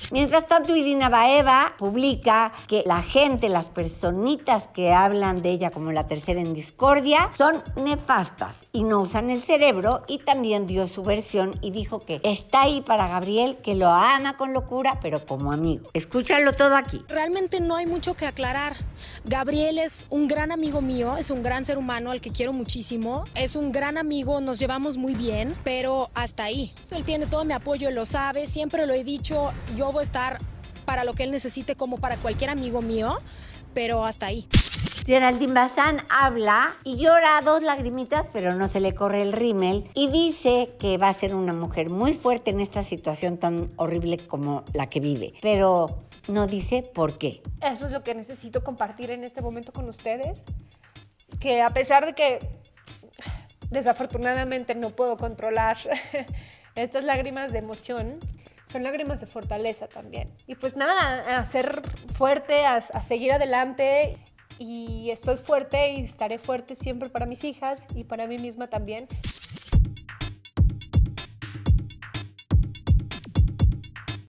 Mientras tanto, Irina Baeva publica que la gente, las personitas que hablan de ella como la tercera en discordia, son nefastas y no usan el cerebro, y también dio su versión y dijo que está ahí para Gabriel, que lo ama con locura, pero como amigo. Escúchalo todo aquí. Realmente no hay mucho que aclarar. Gabriel es un gran amigo mío, es un gran ser humano al que quiero muchísimo, es un gran amigo, nos llevamos muy bien, pero hasta ahí. Él tiene todo mi apoyo, él lo sabe, siempre lo he dicho, yo voy a estar para lo que él necesite como para cualquier amigo mío, pero hasta ahí. Geraldine Bazán habla y llora 2 lagrimitas, pero no se le corre el rímel, y dice que va a ser una mujer muy fuerte en esta situación tan horrible como la que vive, pero no dice por qué. Eso es lo que necesito compartir en este momento con ustedes, que a pesar de que desafortunadamente no puedo controlar estas lágrimas de emoción, son lágrimas de fortaleza también. Y pues nada, a ser fuerte, a seguir adelante. Y estoy fuerte y estaré fuerte siempre para mis hijas y para mí misma también.